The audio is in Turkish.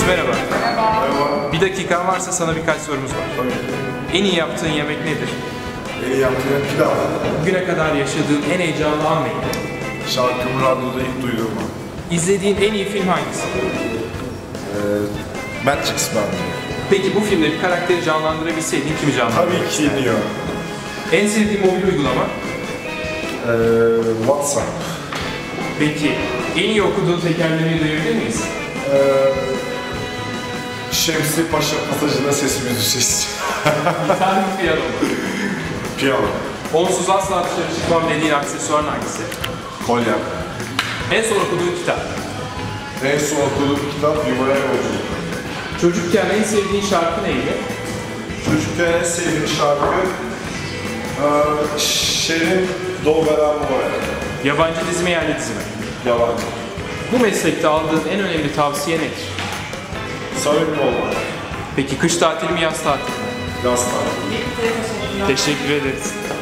merhaba. Merhaba. Bir dakikan varsa sana birkaç sorumuz var. Tabii. En iyi yaptığın yemek nedir? En iyi yaptığım pilav. Bugüne kadar yaşadığın en heyecanlı an neydi? Şarkımı radyoda ilk duyduğum an. İzlediğin en iyi film hangisi? Matrix ben. Peki bu filmde bir karakteri canlandırabilseydin kimi canlandırırdın? Tabii ki Neo. En sevdiğin mobil uygulama? WhatsApp. Peki en iyi okuduğun tekerlemeyi duyabilir miyiz? Şemsi Paşa pasajında sesimiz ses. Gitar mı, piyano mu? Piyano. Onsuz asla dışarı çıkmam dediğin aksesuarın hangisi? Kolyem. En son okuduğun kitap? En son okuduğum kitap Yuvaya Yolculuk. Çocukken en sevdiğin şarkı neydi? Çocukken en sevdiğim şarkı Şerin Dolberan Moya. Yabancı dizi mi, yerli dizi mi? Yabancı. Bu meslekte aldığın en önemli tavsiye nedir? Samimi olmak. Peki kış tatili mi, yaz tatili mi? Yaz tatili. Teşekkür ederiz.